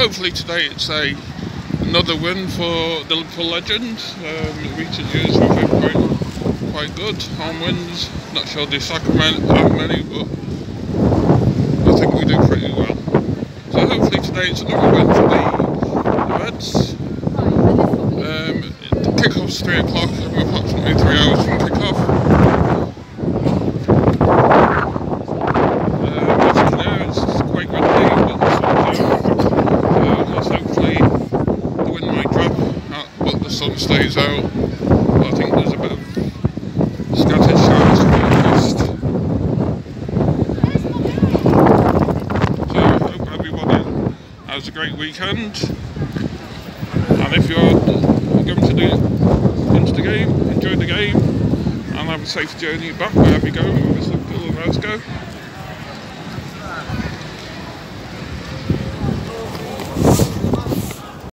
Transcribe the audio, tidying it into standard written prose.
hopefully today it's another win for the Liverpool legend. Recent years we've been quite good. Home wins, not sure the sacrament how many, but I think we do pretty well. So hopefully today it's another win for the Reds. The kick-off's 3 o'clock, we're approximately 3 hours from kick-off. As you can hear, it's quite windy, but the sun's out. Hopefully the wind might drop, but the sun stays out. But I think there's a bit of scattered showers to be honest. So I hope everybody has a great weekend. And if you're going to into the game, enjoy the game, and have a safe journey back wherever you go, as Liverpool Reds go.